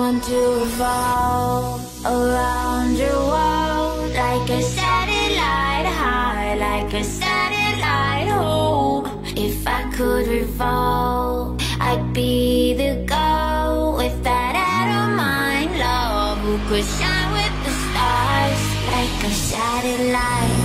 want to revolve around your world like a satellite, high like a satellite. Oh, if I could revolve, I'd be the girl with that out of mind love who could shine with the stars like a satellite.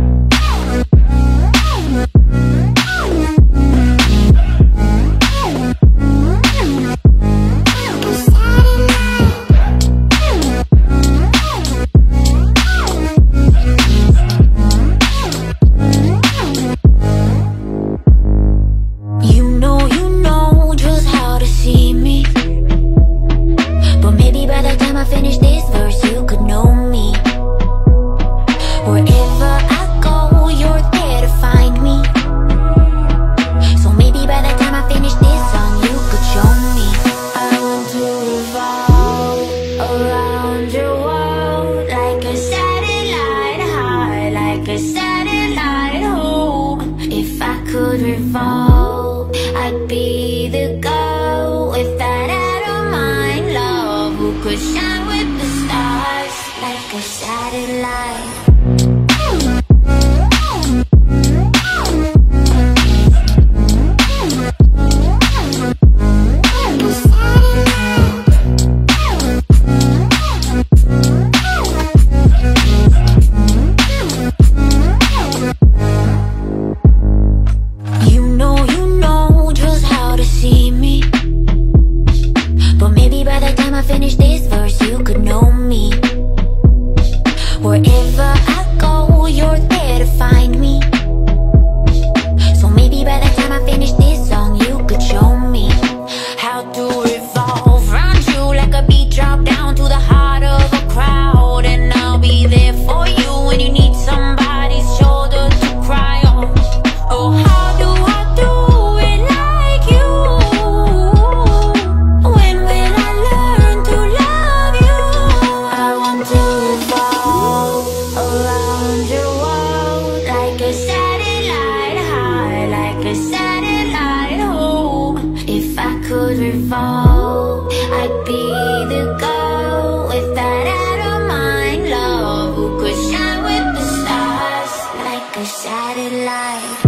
I'd be the girl with that out of mind love who could shine with the stars like a satellite. I'd be the girl with that out of mind love who could shine with the stars like a satellite.